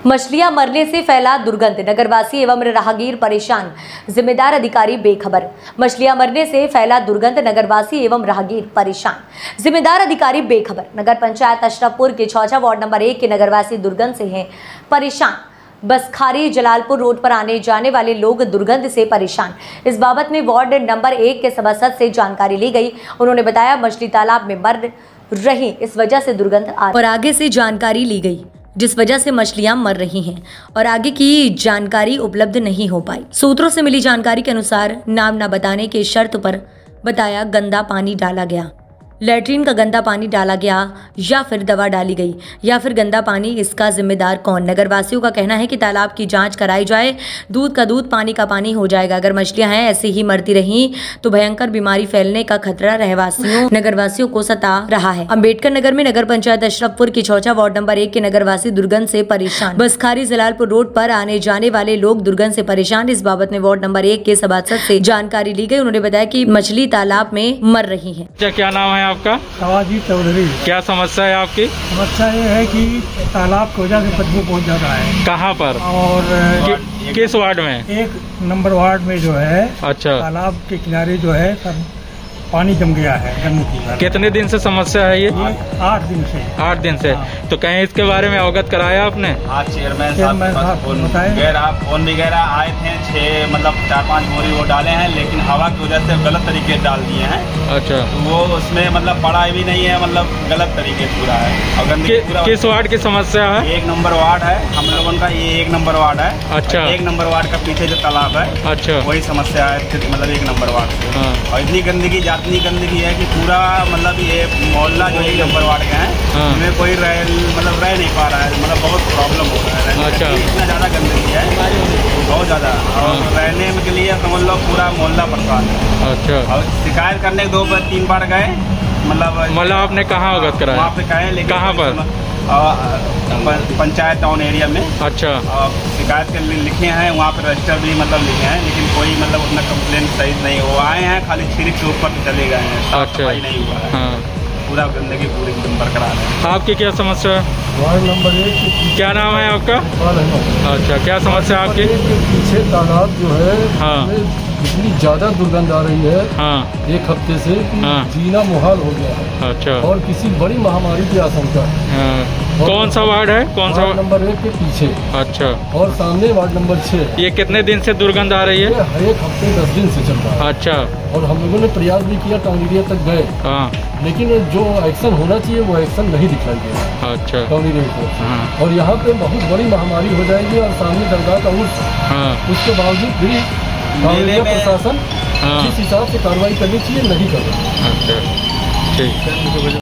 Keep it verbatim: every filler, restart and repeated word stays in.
मछलियां मरने से फैला दुर्गंध, नगरवासी एवं राहगीर परेशान, जिम्मेदार अधिकारी बेखबर। मछलियां मरने से फैला दुर्गंध, नगरवासी एवं राहगीर परेशान, जिम्मेदार अधिकारी बेखबर। नगर पंचायत अशरफपुर के छौछा वार्ड नंबर एक के नगरवासी दुर्गंध से हैं परेशान। बसखारी जलालपुर रोड पर आने जाने वाले लोग दुर्गंध से परेशान। इस बाबत में वार्ड नंबर एक के सभासद से जानकारी ली गई। उन्होंने बताया मछली तालाब में मर रही, इस वजह से दुर्गंध आ और आगे से जानकारी ली गई जिस वजह से मछलियां मर रही हैं और आगे की जानकारी उपलब्ध नहीं हो पाई। सूत्रों से मिली जानकारी के अनुसार नाम न बताने के शर्त पर बताया गंदा पानी डाला गया, लैट्रिन का गंदा पानी डाला गया या फिर दवा डाली गई या फिर गंदा पानी, इसका जिम्मेदार कौन? नगरवासियों का कहना है कि तालाब की जांच कराई जाए, दूध का दूध पानी का पानी हो जाएगा। अगर मछलियां हैं ऐसे ही मरती रहीं तो भयंकर बीमारी फैलने का खतरा रहवासियों नगरवासियों को सता रहा है। अम्बेडकर नगर में नगर पंचायत अशरफपुर की छौछा वार्ड नंबर एक के नगरवासी दुर्गंध से परेशान। बसखारी जलालपुर रोड पर आने जाने वाले लोग दुर्गंध से परेशान। इस बाबत में वार्ड नंबर एक के सभासद से जानकारी ली गई। उन्होंने बताया कि मछली तालाब में मर रही है। क्या नाम है आपका? सवाजी चौधरी। क्या समस्या है आपकी? समस्या ये है कि तालाब की वजह से बदबू बहुत ज्यादा है। कहाँ पर और कि, किस वार्ड में? एक नंबर वार्ड में जो है, अच्छा, तालाब के किनारे जो है सब पानी जम गया है गंदगी। कितने दिन से समस्या है ये? आठ दिन से। आठ दिन से। हाँ। तो कहीं इसके बारे में अवगत कराया आपने? हाँ, चेयरमैन साहब फोन वगैरह फोन वगैरह आए थे, छह मतलब चार पांच बोरी वो डाले हैं, लेकिन हवा की वजह से गलत तरीके से डाल दिए हैं। अच्छा। तो वो उसमें मतलब पड़ा भी नहीं है, मतलब गलत तरीके पूरा है। और गंदगी पूरा। किस वार्ड की समस्या है? एक नंबर वार्ड है हम लोगों का, ये एक नंबर वार्ड है। अच्छा। एक नंबर वार्ड का पीछे जो तालाब है, अच्छा, वही समस्या है, मतलब एक नंबर वार्ड से। और इतनी गंदगी इतनी गंदगी है कि पूरा मतलब ये मोहल्ला जो एक नंबर वार्ड के हैं, इसमें कोई रह मतलब रह नहीं पा रहा है, मतलब बहुत प्रॉब्लम हो रहा है। अच्छा। इतना ज़्यादा गंदगी है, बहुत ज़्यादा, और रहने के लिए समझ लो पूरा मोहल्ला परेशान है। अच्छा। और शिकायत करने दो बार तीन बार गए, मतलब मतलब आपने कहाँ अवगत कराया? वहाँ पे गए, लेकिन कहाँ पर? पंचायत टाउन एरिया में। अच्छा। शिकायत के लिए लिखे हैं, वहाँ पर रजिस्टर भी मतलब लिखे हैं, लेकिन कोई मतलब उतना कंप्लेन सही नहीं हो। आए हैं खाली छिड़क के ऊपर चले गए हैं, साफ सफाई नहीं हुआ है। हाँ। पूरा गंदगी पूरी एकदम बरकरार है। आपकी क्या समस्या है? वार्ड नंबर एक। क्या नाम है आपका? अच्छा, क्या समस्या आपकी? पीछे तालाब जो है, हाँ, इतनी ज्यादा दुर्गंध आ रही है, हाँ, एक हफ्ते से कि हाँ, जीना मुहाल हो गया है। अच्छा। और किसी बड़ी महामारी की आशंका है। हाँ। कौन सा वार्ड है? कौन सा? नंबर एक के पीछे। अच्छा। और सामने वार्ड नंबर छह। ये कितने दिन से दुर्गंध आ रही है? एक हफ्ते दस दिन से चल रहा है। अच्छा। और हम लोगों ने प्रयास भी किया, टाउन एरिया तक गए, हाँ, लेकिन जो एक्शन होना चाहिए वो एक्शन नहीं दिखाई दिया। अच्छा। टाउन एरिया को। हाँ। और यहाँ पे बहुत बड़ी महामारी हो जाएगी और सामने दरगाह का उर्स, हाँ, उसके बावजूद भी प्रशासन जिस हिसाब से कार्रवाई करनी चाहिए नहीं कर रहा। अच्छा, ठीक।